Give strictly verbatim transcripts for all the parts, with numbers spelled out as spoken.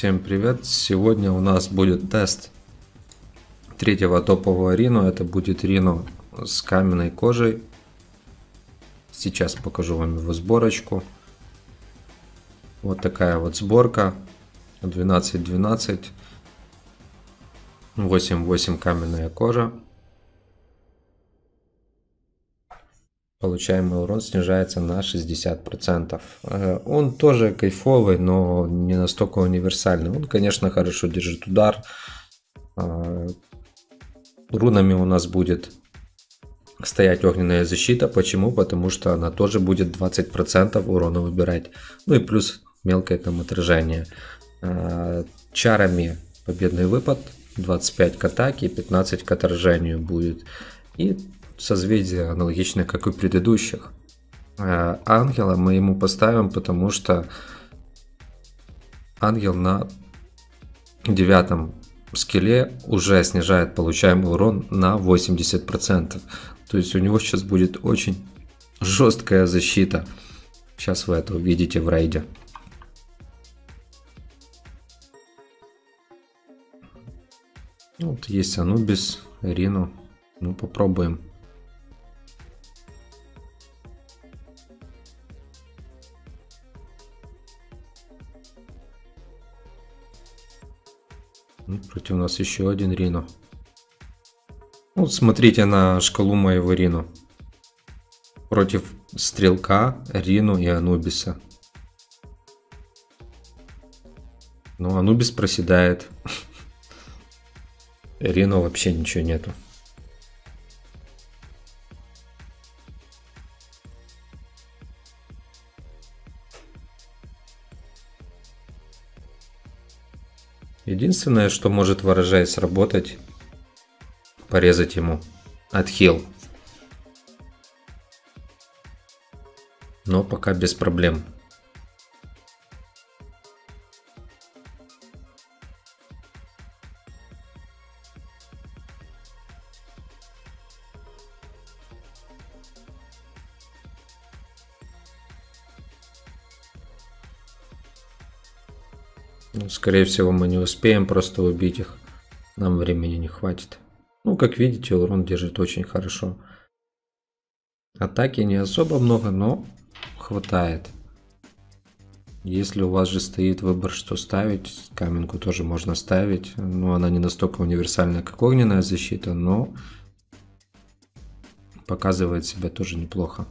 Всем привет! Сегодня у нас будет тест третьего топового Рино. Это будет Рино с каменной кожей. Сейчас покажу вам его сборочку. Вот такая вот сборка. двенадцать двенадцать. восемь восемь каменная кожа. Получаемый урон снижается на шестьдесят процентов. Он тоже кайфовый, но не настолько универсальный. Он, конечно, хорошо держит удар. Рунами у нас будет стоять огненная защита. Почему? Потому что она тоже будет двадцать процентов урона выбирать. Ну и плюс мелкое там отражение. Чарами победный выпад. двадцать пять к атаке, пятнадцать к отражению будет. И созвездие аналогичное, как и у предыдущих. Ангела мы ему поставим, потому что ангел на девятом скилле уже снижает получаемый урон на восемьдесят процентов. То есть у него сейчас будет очень жесткая защита. Сейчас вы это увидите в рейде. Вот есть Анубис, Рино. Ну, попробуем. Против нас еще один Рино. Вот смотрите на шкалу моего Рино. Против Стрелка, Рино и Анубиса. Ну, Анубис проседает. Рино вообще ничего нету. Единственное, что может ворожай сработать, порезать ему отхил. Но пока без проблем. Ну, скорее всего, мы не успеем просто убить их. Нам времени не хватит. Ну, как видите, урон держит очень хорошо. Атаки не особо много, но хватает. Если у вас же стоит выбор, что ставить, каменку тоже можно ставить. Но она не настолько универсальная, как огненная защита, но показывает себя тоже неплохо.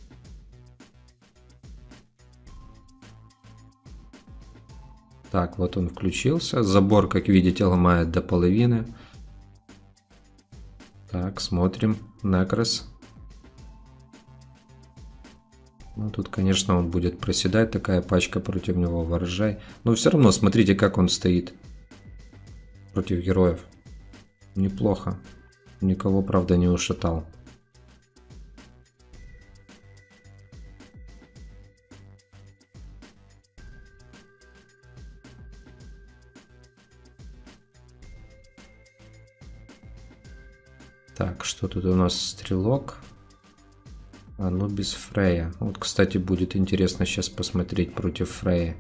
Так, вот он включился. Забор, как видите, ломает до половины. Так, смотрим. Некрос. Ну, тут, конечно, он будет проседать. Такая пачка против него, ворожай. Но все равно, смотрите, как он стоит против героев. Неплохо. Никого, правда, не ушатал. Так, что тут у нас? Стрелок. Анубис, Фрея. Вот, кстати, будет интересно сейчас посмотреть против Фреи.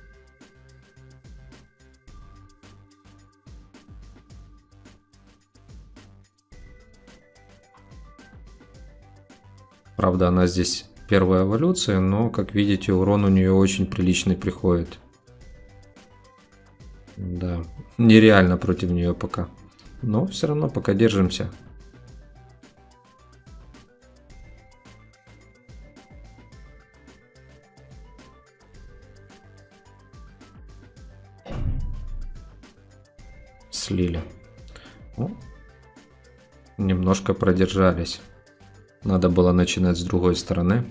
Правда, она здесь первая эволюция, но, как видите, урон у нее очень приличный приходит. Да, нереально против нее пока. Но все равно пока держимся. Слили. Ну, немножко продержались. Надо было начинать с другой стороны.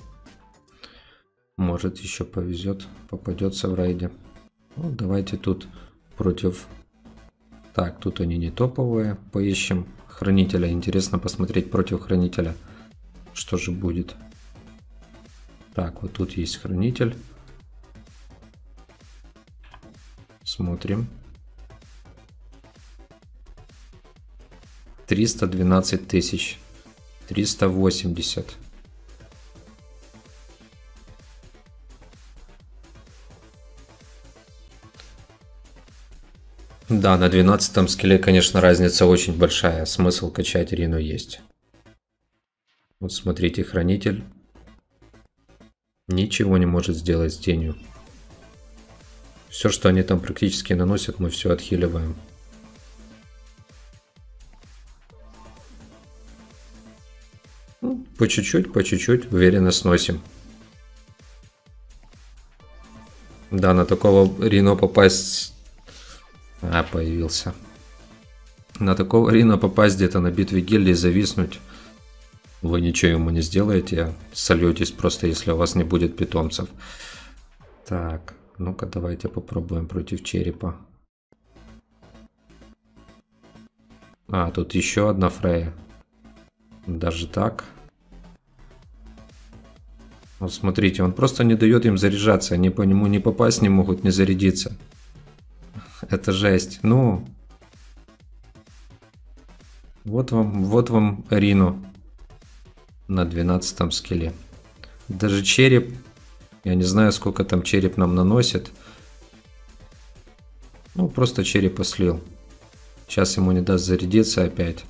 Может, еще повезет, попадется в рейде. Ну, давайте тут против... Так, тут они не топовые. Поищем хранителя. Интересно посмотреть против хранителя, что же будет. Так, вот тут есть хранитель. Смотрим. триста двенадцать тысяч. триста восемьдесят. Да, на двенадцатом скилле, конечно, разница очень большая. Смысл качать Рину есть. Вот смотрите, хранитель ничего не может сделать с тенью. Все, что они там практически наносят, мы все отхиливаем. Ну, по чуть-чуть, по чуть-чуть, уверенно сносим. Да, на такого Рино попасть... А, появился. На такого Рино попасть где-то на битве гильдии, зависнуть. Вы ничего ему не сделаете. Сольетесь просто, если у вас не будет питомцев. Так, ну-ка давайте попробуем против черепа. А, тут еще одна Фрея. Даже так. Вот смотрите, он просто не дает им заряжаться. Они по нему не попасть не могут, не зарядиться. Это жесть. Ну. Вот вам, вот вам Рино. На двенадцатом скилле. Даже череп. Я не знаю, сколько там череп нам наносит. Ну, просто черепа слил. Сейчас ему не даст зарядиться опять.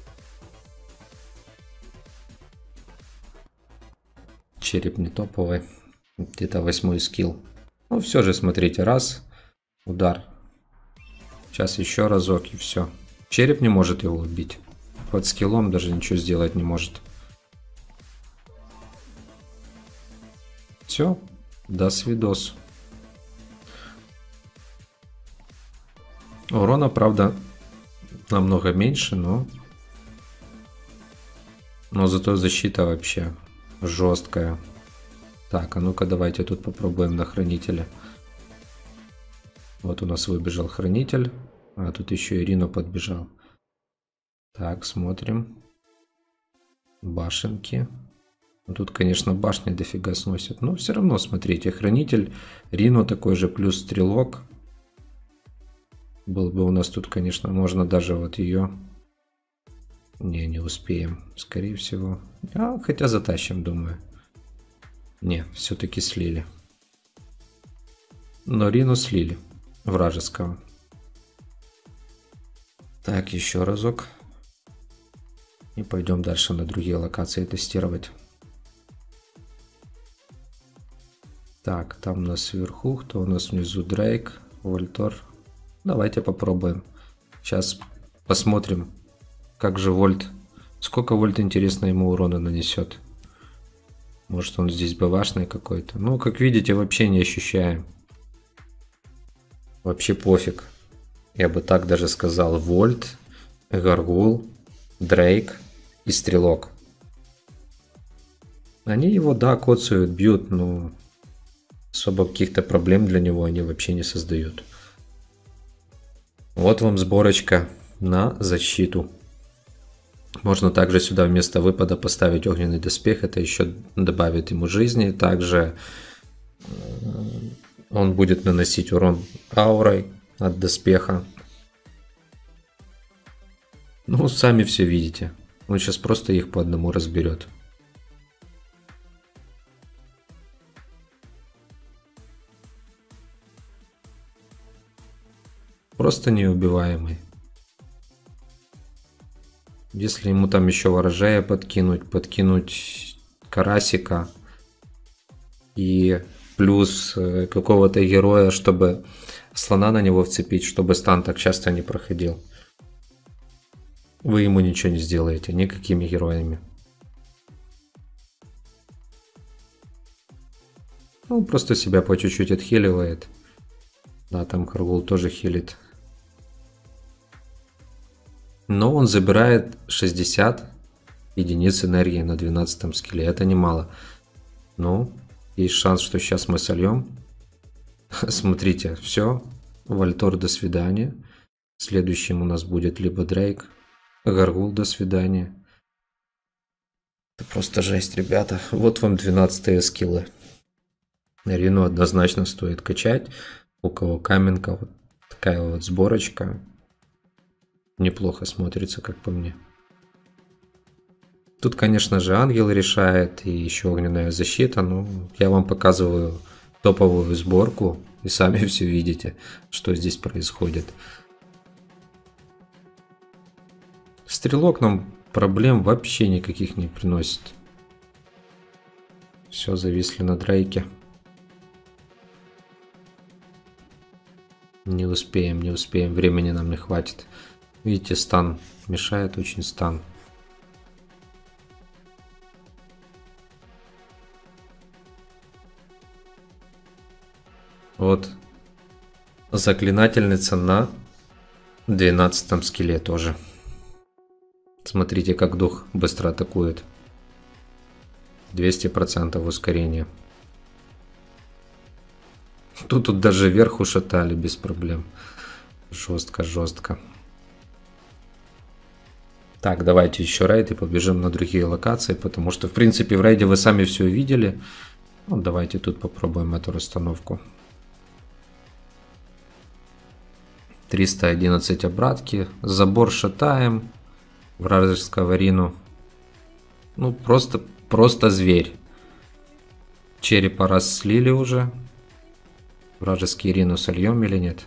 Череп не топовый. Где-то восьмой скилл. Ну, все же, смотрите. Раз. Удар. Сейчас еще разок и все. Череп не может его убить. Под скиллом даже ничего сделать не может. Все. До свидос. Урона, правда, намного меньше, но... Но зато защита вообще жесткая. Так, а ну-ка давайте тут попробуем на хранителя. Вот у нас выбежал хранитель. А тут еще и Рино подбежал. Так, смотрим. Башенки. Тут, конечно, башни дофига сносят. Но все равно, смотрите, хранитель. Рино такой же, плюс стрелок. Был бы у нас тут, конечно, можно даже вот ее... Не, не успеем, скорее всего. А, хотя затащим, думаю. Не, все-таки слили. Но Рино слили. Вражеского. Так, еще разок. И пойдем дальше на другие локации тестировать. Так, там у нас вверху, кто у нас внизу? Дрейк, Вольтор. Давайте попробуем. Сейчас посмотрим, как же Вольт, сколько Вольт, интересно, ему урона нанесет. Может, он здесь бэвашный какой-то. Ну, как видите, вообще не ощущаем. Вообще пофиг. Я бы так даже сказал. Вольт, Гаргул, Дрейк и Стрелок. Они его, да, коцают, бьют, но особо каких-то проблем для него они вообще не создают. Вот вам сборочка на защиту. Можно также сюда вместо выпада поставить огненный доспех. Это еще добавит ему жизни. Также он будет наносить урон аурой от доспеха. Ну, сами все видите. Он сейчас просто их по одному разберет. Просто неубиваемый. Если ему там еще ворожея подкинуть, подкинуть карасика и плюс какого-то героя, чтобы слона на него вцепить, чтобы стан так часто не проходил, вы ему ничего не сделаете, никакими героями. Он просто себя по чуть-чуть отхиливает. Да, там Харгул тоже хилит. Но он забирает шестьдесят единиц энергии на двенадцатом скилле. Это немало. Ну, есть шанс, что сейчас мы сольем. Смотрите, все. Вольтор, до свидания. Следующим у нас будет либо Дрейк. Гаргул, до свидания. Это просто жесть, ребята. Вот вам двенадцатые скиллы. Рино однозначно стоит качать. У кого каменка, вот такая вот сборочка. Неплохо смотрится, как по мне. Тут, конечно же, ангел решает и еще огненная защита. Но я вам показываю топовую сборку. И сами все видите, что здесь происходит. Стрелок нам проблем вообще никаких не приносит. Все, зависли на Дрейке. Не успеем, не успеем. Времени нам не хватит. Видите, стан. Мешает очень стан. Вот. Заклинательница на двенадцатом скилле тоже. Смотрите, как дух быстро атакует. двести процентов ускорения. Тут, тут даже вверх ушатали без проблем. Жестко, жестко. Так, давайте еще рейд и побежим на другие локации, потому что, в принципе, в рейде вы сами все увидели. Ну, давайте тут попробуем эту расстановку. триста одиннадцать обратки. Забор шатаем. Вражеского Рину. Ну, просто, просто зверь. Черепа раз слили уже. Вражеский Рину сольем или нет?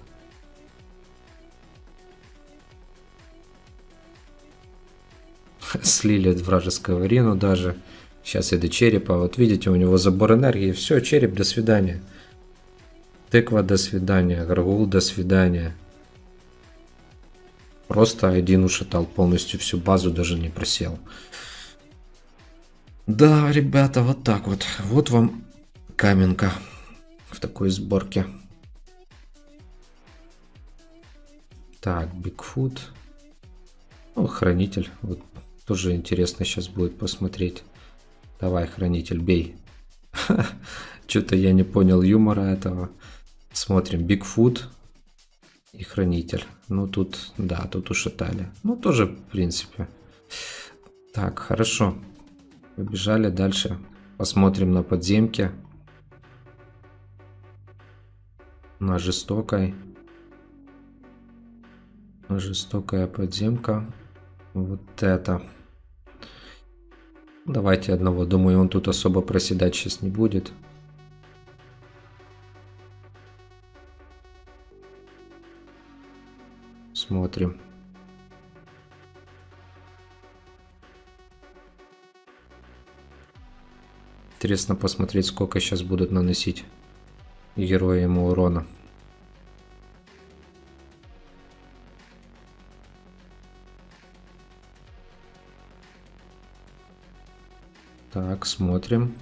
Слили вражеского Рину даже. Сейчас и до черепа. Вот видите, у него забор энергии. Все, череп, до свидания. Тыква, до свидания. Гаргул, до свидания. Просто один ушатал полностью всю базу, даже не просел. Да, ребята, вот так вот. Вот вам каменка в такой сборке. Так, Бигфут. Ну, хранитель. Вот тоже интересно сейчас будет посмотреть. Давай, хранитель, бей. Что-то я не понял юмора этого. Смотрим, Бигфут и хранитель. Ну, тут, да, тут ушатали. Ну, тоже, в принципе. Так, хорошо. Побежали дальше. Посмотрим на подземке. На жестокой. На жестокая подземка. Вот это. Давайте одного. Думаю, он тут особо проседать сейчас не будет. Смотрим. Интересно посмотреть, сколько сейчас будут наносить герои ему урона. Так, смотрим.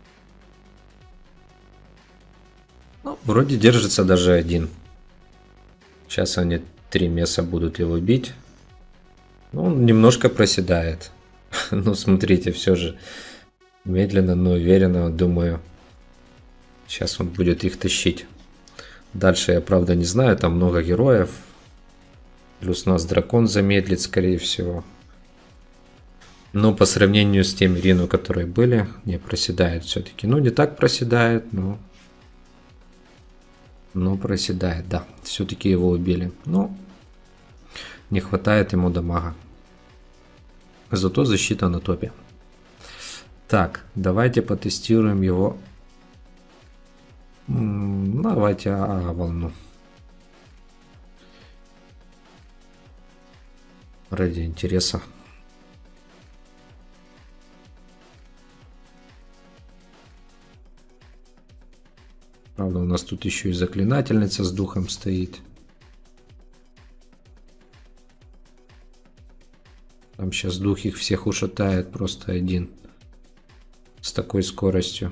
Ну, вроде держится даже один. Сейчас они три меса будут его бить. Ну, он немножко проседает. Ну, смотрите, все же медленно, но уверенно, думаю, сейчас он будет их тащить. Дальше я, правда, не знаю, там много героев. Плюс нас дракон замедлит, скорее всего. Но по сравнению с теми Рину, которые были, не проседает все-таки. Ну, не так проседает, но... Но проседает, да. Все-таки его убили. Но не хватает ему дамага. Зато защита на топе. Так, давайте потестируем его. Давайте а, волну. Ради интереса. Правда, у нас тут еще и заклинательница с духом стоит. Там сейчас дух их всех ушатает просто один. С такой скоростью.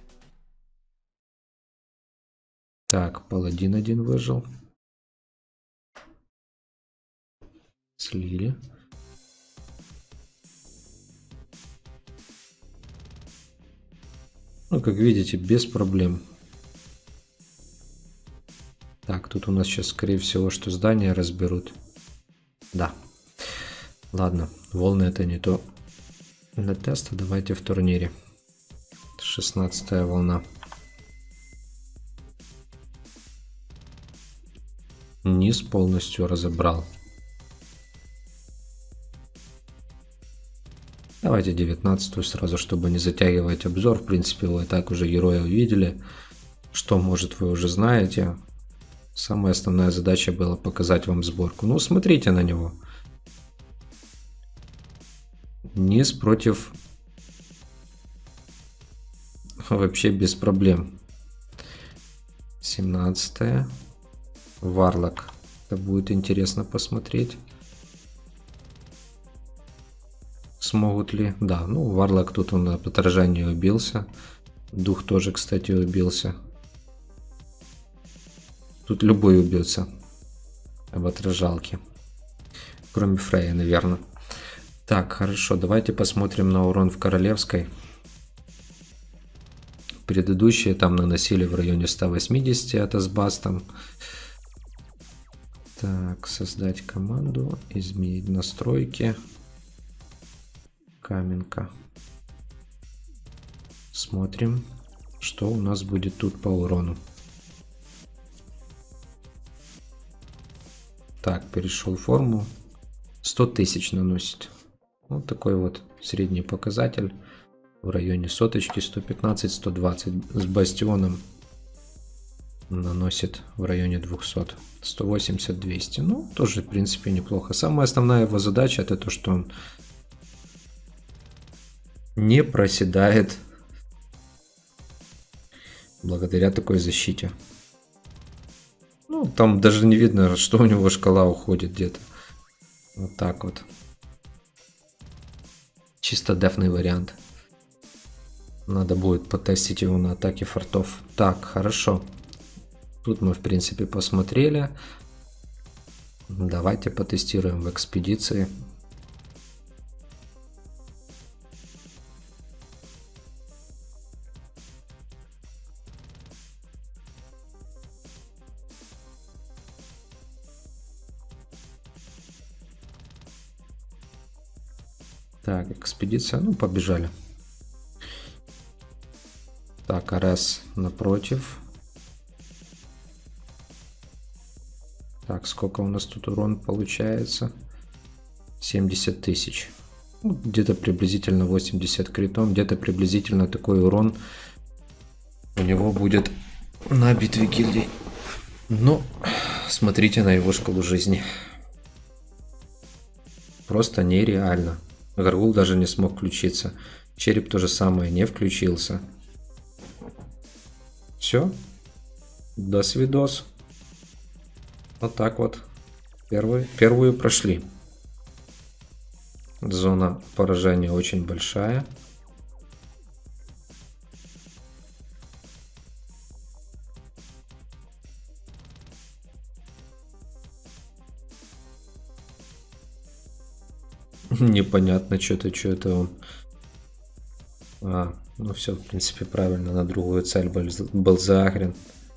Так, паладин один выжил. Слили. Ну, как видите, без проблем. Так, тут у нас сейчас, скорее всего, что здание разберут. Да. Ладно, волны это не то. Для теста давайте в турнире. шестнадцатая волна. Низ полностью разобрал. Давайте девятнадцатую сразу, чтобы не затягивать обзор. В принципе, вы и так уже героя увидели. Что может, вы уже знаете. Самая основная задача была показать вам сборку. Ну, смотрите на него. низ против... Вообще без проблем. семнадцатое. Варлок. Это будет интересно посмотреть. Смогут ли? Да, ну Варлок тут он на отражении убился. Дух тоже, кстати, убился. Тут любой убьется об отражалке. Кроме Фрея, наверное. Так, хорошо, давайте посмотрим на урон в королевской. Предыдущие там наносили в районе ста восьмидесяти от Асбастом. Так, создать команду, изменить настройки. Каменка. Смотрим, что у нас будет тут по урону. Так, перешел форму. сто тысяч наносит. Вот такой вот средний показатель. В районе соточки, сто пятнадцать — сто двадцать. С бастионом наносит в районе двухсот. сто восемьдесят — двести. Ну, тоже, в принципе, неплохо. Самая основная его задача — это то, что он не проседает благодаря такой защите. Ну, там даже не видно, что у него шкала уходит где-то. Вот так вот. Чисто дефный вариант. Надо будет потестить его на атаке фортов. Так, хорошо. Тут мы, в принципе, посмотрели. Давайте потестируем в экспедиции. Так, экспедиция. Ну, побежали. Так, АРС напротив. Так, сколько у нас тут урон получается? семьдесят тысяч. Ну, где-то приблизительно восемьдесят критом. Где-то приблизительно такой урон у него будет на битве гильдий. Но смотрите на его шкалу жизни. Просто нереально. Гаргул даже не смог включиться. Череп то же самое, не включился. Все. До свидос. Вот так вот. Первую, первую прошли. Зона поражения очень большая. Непонятно, что-то, что это он. А, ну все, в принципе, правильно. На другую цель был, был заагрен.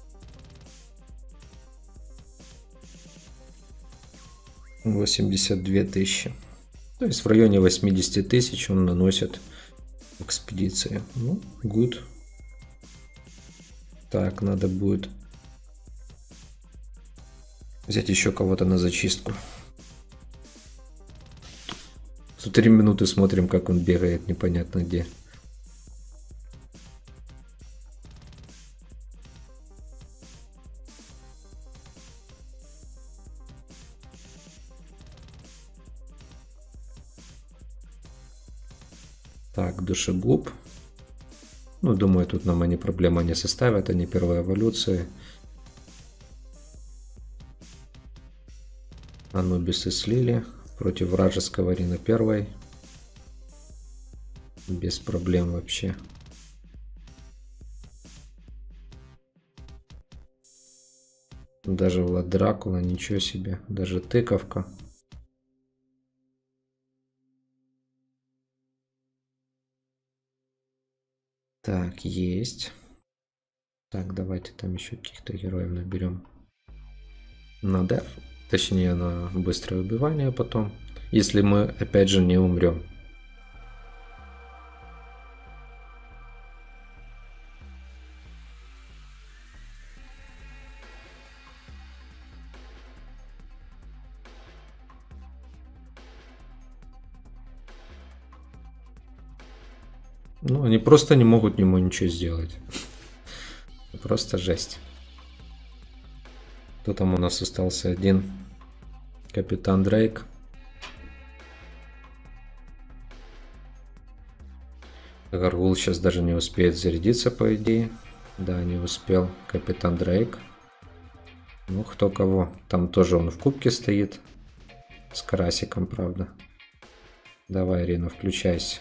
восемьдесят две тысячи. То есть в районе восьмидесяти тысяч он наносит в экспедиции. Ну, good. Так, надо будет взять еще кого-то на зачистку. Тут три минуты смотрим, как он бегает непонятно где. Так, душегуб. Ну, думаю, тут нам они проблемы не составят, они первой эволюции. Анубисы слили. Против вражеского Рина первой. Без проблем вообще. Даже Влад Дракула, ничего себе. Даже тыковка. Так, есть. Так, давайте там еще каких-то героев наберем. На деф. Точнее, на быстрое убивание потом. Если мы, опять же, не умрем. Ну, они просто не могут ему ничего сделать. Просто жесть. Кто там у нас остался один? Капитан Дрейк. Гаргул сейчас даже не успеет зарядиться, по идее. Да, не успел. Капитан Дрейк. Ну, кто кого. Там тоже он в кубке стоит. С красиком, правда. Давай, Ирина, включайся.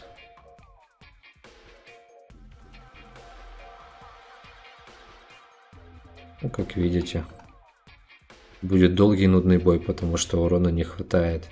Ну, как видите, будет долгий нудный бой, потому что урона не хватает.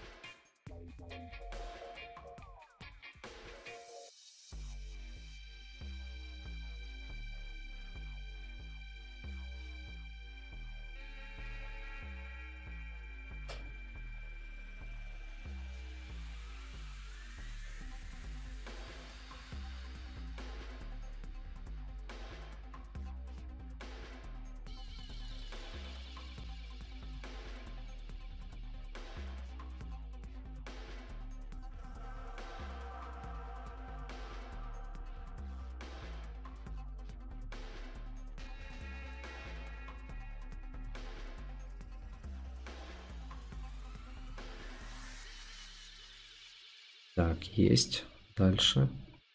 Так, есть. Дальше.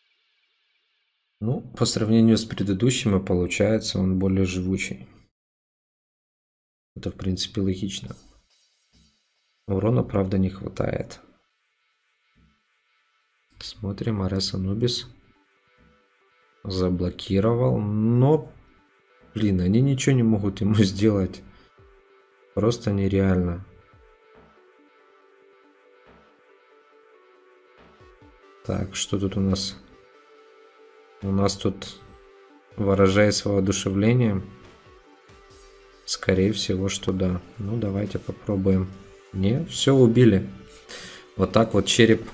Ну, по сравнению с предыдущим, получается, он более живучий. Это, в принципе, логично. Урона, правда, не хватает. Смотрим, Арес Анубис заблокировал. Но, блин, они ничего не могут ему сделать. Просто нереально. Так, что тут у нас? У нас тут ворожай с воодушевлением. Скорее всего, что да. Ну, давайте попробуем. Не, все, убили. Вот так вот череп.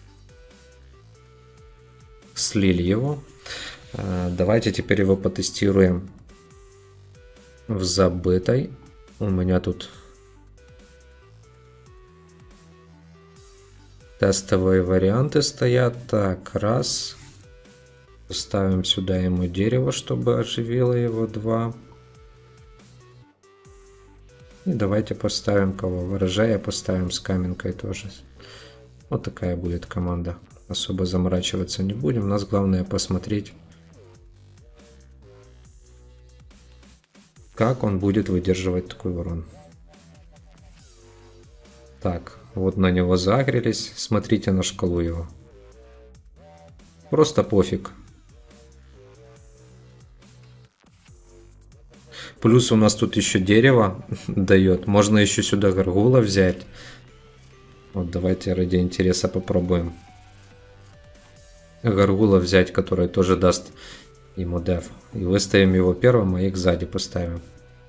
Слили его. Давайте теперь его потестируем в забытой. У меня тут тестовые варианты стоят. Так, раз. Ставим сюда ему дерево, чтобы оживило его. Два. И давайте поставим кого? Ворожая поставим с каменкой тоже. Вот такая будет команда. Особо заморачиваться не будем. У нас главное посмотреть, как он будет выдерживать такой урон. Так, вот на него загрелись. Смотрите на шкалу его. Просто пофиг. Плюс у нас тут еще дерево дает. Можно еще сюда гаргула взять. Вот давайте ради интереса попробуем. Гаргула взять, который тоже даст ему деф. И выставим его первым, а их сзади поставим.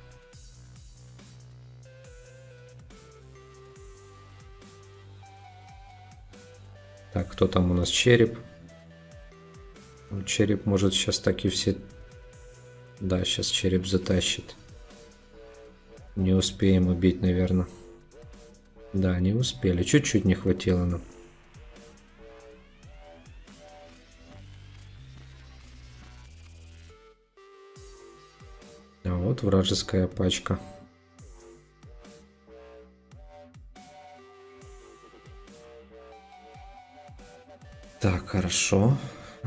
Так, кто там у нас? Череп. Череп может сейчас так и все... Да, сейчас череп затащит. Не успеем убить, наверное. Да, не успели. Чуть-чуть не хватило нам. А вот вражеская пачка. Так, хорошо.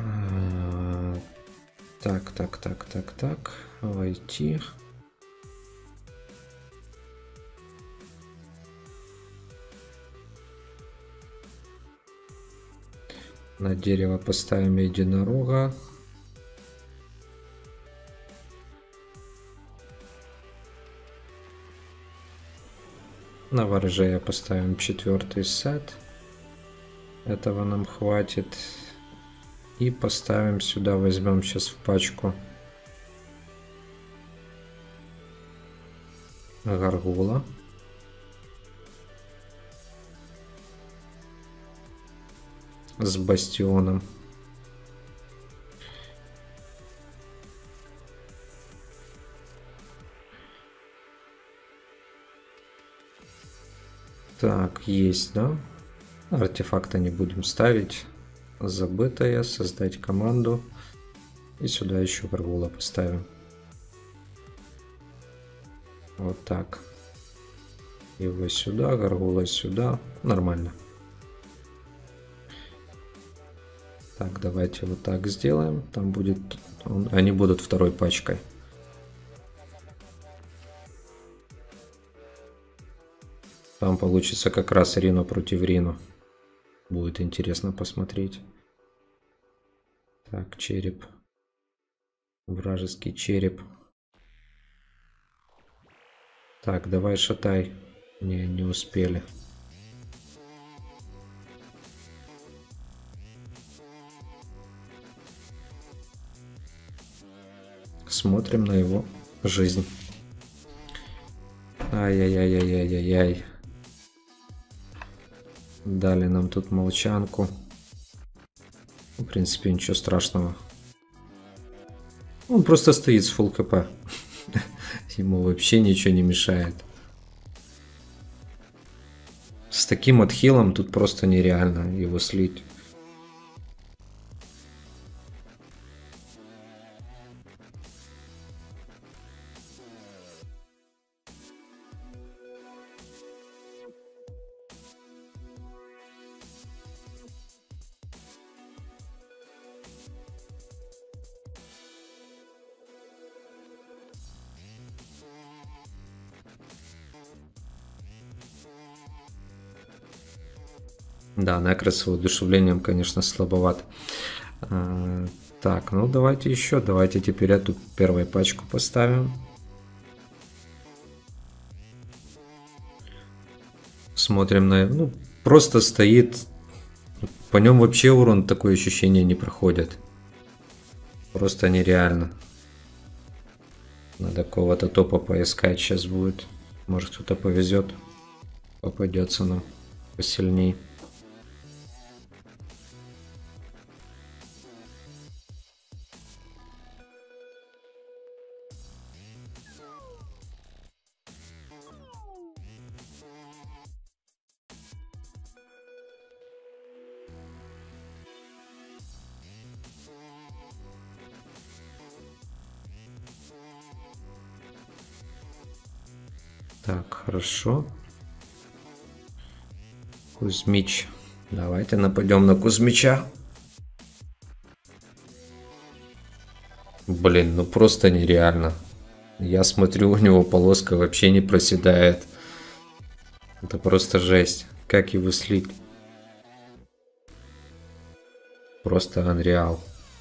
Так, так, так, так, так. Войти. На дерево поставим единорога. На ворожея поставим четвертый сет. Этого нам хватит. И поставим сюда, возьмем сейчас в пачку гаргула. С бастионом. Так, есть, да? Артефакта не будем ставить. Забытая, создать команду. И сюда еще гаргула поставим. Вот так. Его сюда, гаргула сюда. Нормально. Так, давайте вот так сделаем. Там будет... Он, они будут второй пачкой. Там получится как раз Рино против Рино. Будет интересно посмотреть. Так, череп. Вражеский череп. Так, давай шатай. Не, не успели. Смотрим на его жизнь. Ай-яй-яй-яй-яй-яй. Дали нам тут молчанку. В принципе, ничего страшного. Он просто стоит с фулл КП. Ему вообще ничего не мешает. С таким отхилом тут просто нереально его слить. Да, Некрос с воодушевлением, конечно, слабоват. А, так, ну давайте еще. Давайте теперь эту первую пачку поставим. Смотрим на... Ну, просто стоит. По нем вообще урон, такое ощущение, не проходит. Просто нереально. Надо какого-то топа поискать сейчас будет. Может, кто-то повезет. Попадется нам посильней. Так, хорошо. Кузьмич. Давайте нападем на Кузьмича. Блин, ну просто нереально. Я смотрю, у него полоска вообще не проседает. Это просто жесть. Как его слить? Просто unreal.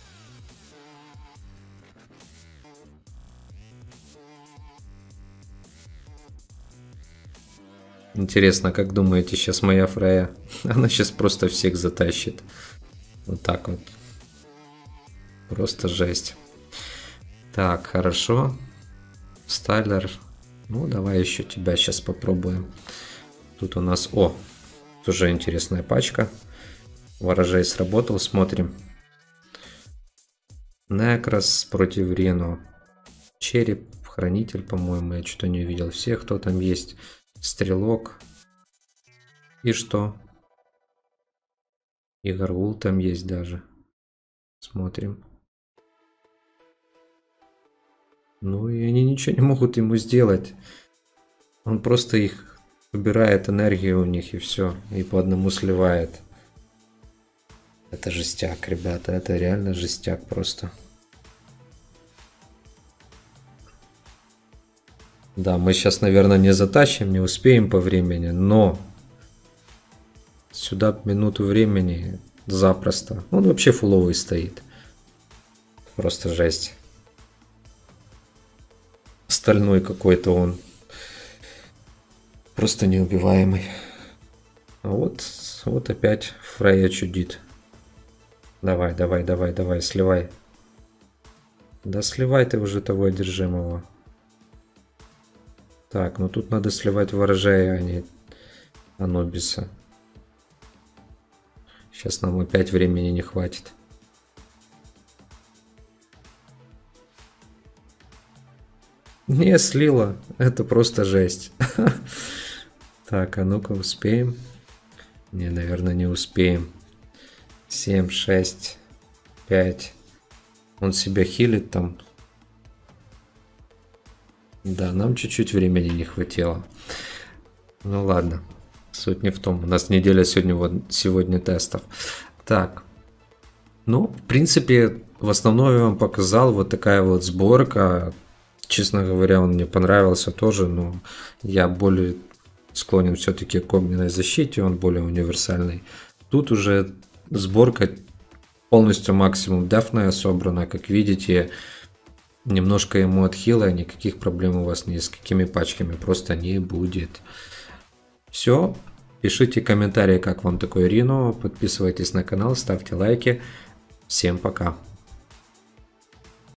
Интересно, как думаете, сейчас моя Фрея? Она сейчас просто всех затащит. Вот так вот. Просто жесть. Так, хорошо. Стайлер. Ну, давай еще тебя сейчас попробуем. Тут у нас... О, тоже интересная пачка. Ворожей сработал, смотрим. Некрос против Рино. Череп, Хранитель, по-моему, я что-то не увидел. Все, кто там есть. Стрелок. И что? И Гаргул там есть даже. Смотрим. Ну и они ничего не могут ему сделать. Он просто их убирает энергию у них и все. И по одному сливает. Это жестяк, ребята. Это реально жестяк просто. Да, мы сейчас, наверное, не затащим, не успеем по времени, но сюда минуту времени запросто. Он вообще фуловый стоит. Просто жесть. Стальной какой-то он. Просто неубиваемый. А вот, вот опять Фрея чудит. Давай, давай, давай, давай, сливай. Да сливай ты уже того одержимого. Так, ну тут надо сливать ворожея, а не Анубиса. Сейчас нам опять времени не хватит. Не слила, это просто жесть. Так, а ну-ка успеем. Не, наверное, не успеем. семь, шесть, пять. Он себя хилит там. Да, нам чуть-чуть времени не хватило. Ну ладно, суть не в том. У нас неделя сегодня, вот, сегодня тестов. Так, Ну, в принципе, в основном я вам показал вот такая вот сборка. Честно говоря, он мне понравился тоже, но я более склонен все-таки к огненной защите, он более универсальный. Тут уже сборка полностью максимум дефная собрана, как видите, немножко ему отхила, никаких проблем у вас ни с какими пачками просто не будет. Все, пишите комментарии, как вам такой Рино, подписывайтесь на канал, ставьте лайки. Всем пока.